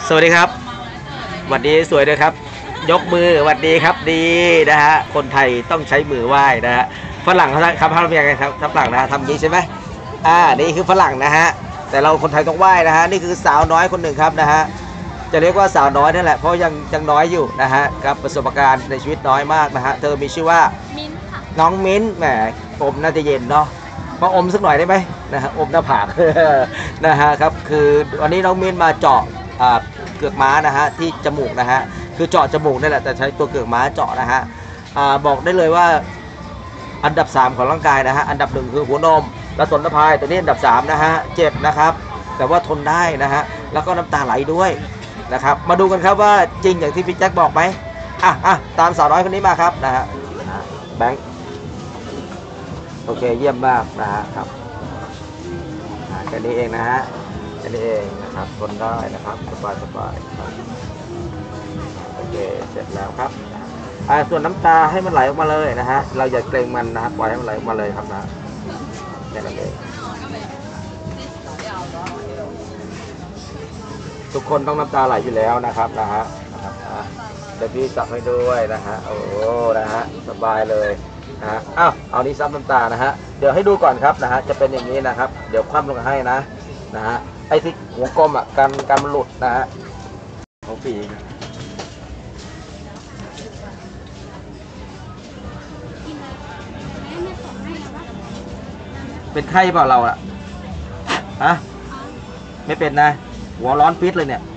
สวัสดีครับหวัดดีสวยเลยครับยกมือหวัดดีครับดีนะฮะคนไทยต้องใช้มือไหว้นะฮะฝรั่งเขาทำยังไงครับฝรั่งนะฮะทำอย่างนี้ใช่ไหมนี่คือฝรั่งนะฮะแต่เราคนไทยต้องไหว้นะฮะนี่คือสาวน้อยคนหนึ่งครับนะฮะจะเรียกว่าสาวน้อยนั่นแหละเพราะยังน้อยอยู่นะฮะกับประสบการณ์ในชีวิตน้อยมากนะฮะเธอมีชื่อว่ามิ้นค่ะน้องมิ้นแหมอมน่าจะเย็นเนาะมาอมสักหน่อยได้ไหมนะฮะอมหน้าผากนะฮะครับคือวันนี้น้องมิ้นมาเจาะเกือกม้านะฮะที่จมูกนะฮะคือเจาะจมูกนี่แหละแต่ใช้ตัวเกือกม้าเจาะนะฮะบอกได้เลยว่าอันดับ3ของร่างกายนะฮะอันดับ1คือหัวนมและสนทภายตัวนี้อันดับ3นะฮะเจ็บนะครับแต่ว่าทนได้นะฮะแล้วก็น้ำตาไหลด้วยนะครับมาดูกันครับว่าจริงอย่างที่พี่แจ็คบอกไหมตามสาวน้อยคนนี้มาครับนะฮะแบงค์โอเคเยี่ยมมากนะฮะครับแค่นี้เองนะฮะแค่นี้เองนะครับทนได้นะครับสบายครับโอเคเสร็จแล้วครับส่วนน้ำตาให้มันไหลออกมาเลยนะฮะเราอย่าเกรงมันนะครับปล่อยให้มันไหลออกมาเลยครับนะแค่นั้นเองทุกคนต้องน้ำตาไหลอยู่แล้วนะครับนะฮะเดี๋ยวพี่จับให้ด้วยนะฮะโอ้นะฮะสบายเลยนะฮะเอานี้ซับน้ำตานะฮะเดี๋ยวให้ดูก่อนครับนะฮะจะเป็นอย่างนี้นะครับเดี๋ยวคว่ำลงให้นะฮะไอ้ที่หัวกลมการมันหลุดนะฮะของปีเป็นไข้เปล่าเราไม่เป็นนะหัวร้อนฟิตเลยเนี่ย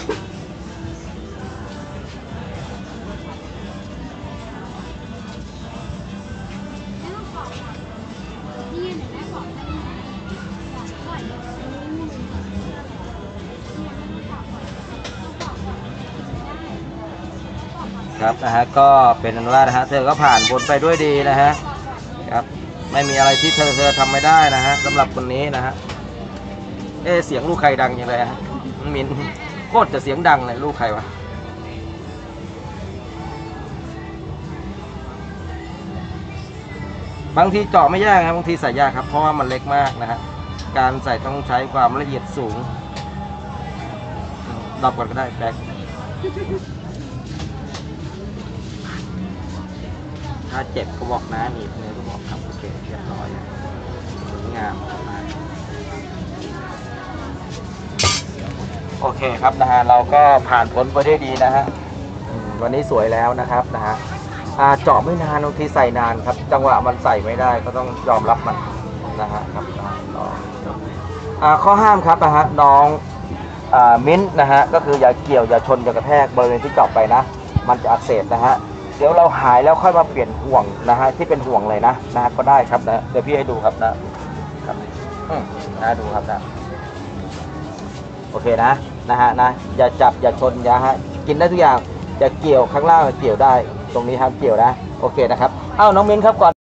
ครับนะฮะก็เป็นอันว่านะฮะเธอก็ผ่านพ้นไปด้วยดีนะฮะครับไม่มีอะไรที่เธอทำไม่ได้นะฮะสำหรับคนนี้นะฮะเสียงลูกใครดังอย่างไรฮะมินโคตรจะเสียงดังเลยลูกใครวะบางทีเจาะไม่ยากครับบางทีใส่ยากครับเพราะว่ามันเล็กมากนะฮะการใส่ต้องใช้ความละเอียดสูงดับก่อนก็ได้แบกถ้าเจ็บก็บอกนะหนีบเนื้อก็บอกครับโอเคเรียบร้อยสวยงามมากโอเคครับนะฮะเราก็ผ่านพ้นไปได้ดีนะฮะวันนี้สวยแล้วนะครับนะฮะเจาะไม่นานบางทีใส่นานครับจังหวะมันใส่ไม่ได้ก็ต้องยอมรับมันนะฮะครับข้อห้ามครับนะฮะน้องมิ้นนะฮะก็คืออย่าเกี่ยวอย่าชนอย่ากระแทกบริเวณที่เจาะไปนะมันจะอักเสบนะฮะเดี๋ยวเราหายแล้วค่อยมาเปลี่ยนห่วงนะฮะที่เป็นห่วงเลยนะฮะก็ได้ครับนะเดี๋ยวพี่ให้ดูครับนะครับดูครับนะโอเคนะฮะอย่าจับอย่าชนอย่ากินได้ทุกอย่างอย่าเกี่ยวข้างล่างเกี่ยวได้ตรงนี้ห้ามเกี่ยวนะโอเคนะครับน้องมิ้นครับก่อน